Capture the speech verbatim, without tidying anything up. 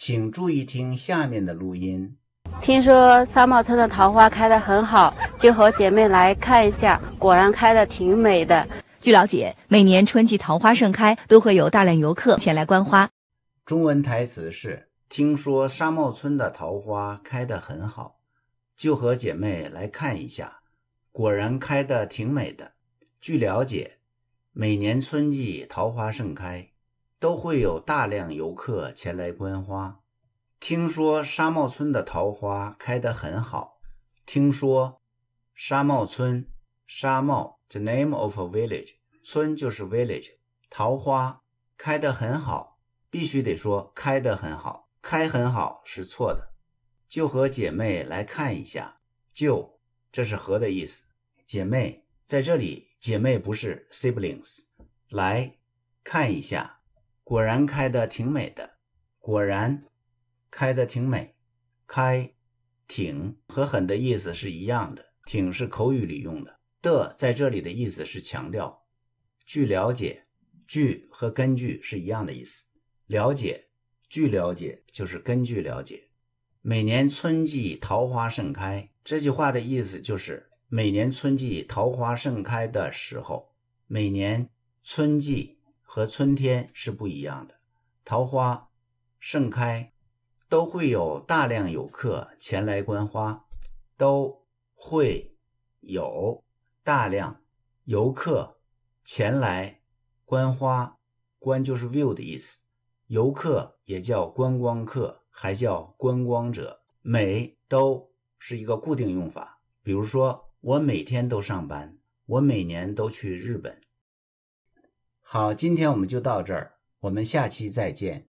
请注意听下面的录音。 听说三茂村的桃花开得很好，就和姐妹来看一下，果然开得挺美的。 据了解，每年春季桃花盛开，都会有大量游客前来观花。 中文台词是：听说沙茂村的桃花开得很好，就和姐妹来看一下，果然开得挺美的。据了解，每年春季桃花盛开，都会有大量游客前来观花。听说沙茂村的桃花开得很好。听说沙茂村，沙茂 the name of a village， 村就是 village， 桃花开得很好，必须得说开得很好，开很好是错的。就和姐妹来看一下，就这是和的意思，姐妹在这里，姐妹不是 siblings。 来看一下，果然开得挺美的，果然开得挺美，开挺和很的意思是一样的，挺是口语里用的，的在这里的意思是强调。据了解，据和根据是一样的意思，了解据了解就是根据了解。每年春季桃花盛开，这句话的意思就是每年春季桃花盛开的时候，每年春季和春天是不一样的，桃花盛开都会有大量游客前来观花，都会有大量游客前来观花，观就是 view 的意思，游客也叫观光客，还叫观光者。每都是一个固定用法，比如说我每天都上班，我每年都去日本。好，今天我们就到这儿，我们下期再见。